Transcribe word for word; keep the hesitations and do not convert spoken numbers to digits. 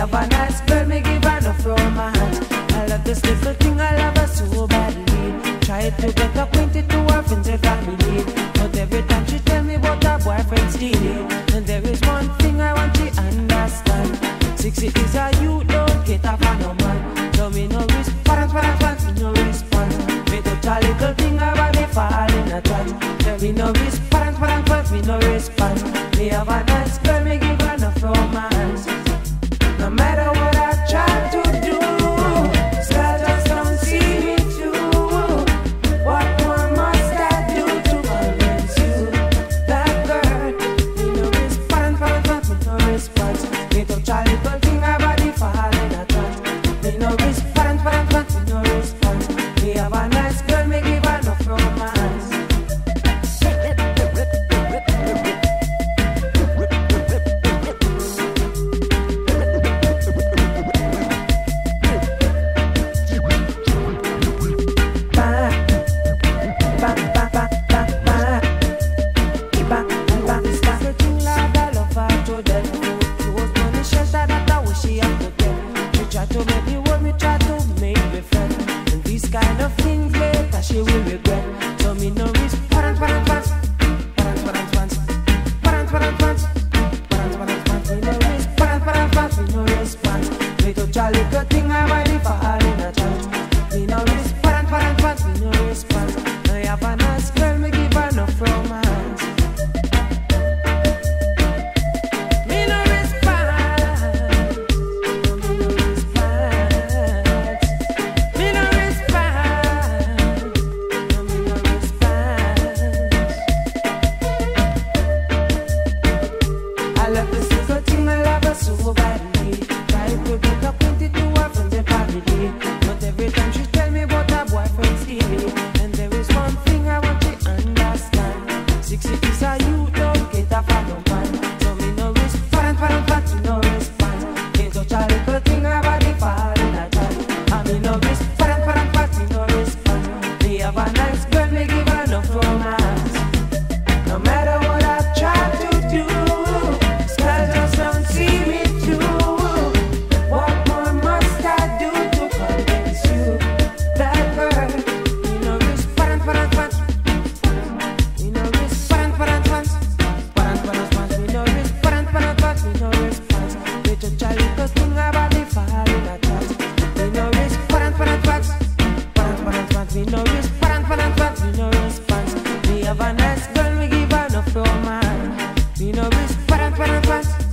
have a nice girl, me give her no romance. I love this little thing, I love her so badly. Try to get acquainted to her friends and family, but every time she tell me about her boyfriend stealing. And there is one thing I want to understand: sixty is a you don't get a fan no man. So me no response, response, me no response. Me touch a little thing about me fall in a trance. Tell me no response, response, me no response. Me have a nice girl, me give her no romance. No matter what I try to do, still just don't see me through. What more must I do to convince you that girl? Me no response, response, me no response. Me touch a little thing about me fall in a trance. Me no response, response, me no response. Me have a nice girl, me give her no romance. To make me want me try to make me friend, and these kind of things later she will regret. So me no response, response, response, response, response, response, me no response, response, me no response. Me touch a little thing I might be fall in a trance. Me no response, response, me no response. I have a nice girl, me give her no romance. Me no so badly, try to get acquainted to her friends and family, but every time she tell me about her boyfriend stealing. And there is one thing I want to understand: sixty is a you don't get a fan of man. So me no response, response, me no response. Me touch a little thing about the fall in a trance. And me no response, response, me no response. Me have a nice girl, me give her no romance. No matter what I try to do, still just don't see me. Me no response, response, me no response. Me have a nice girl, me give her no romance. Me no response, response.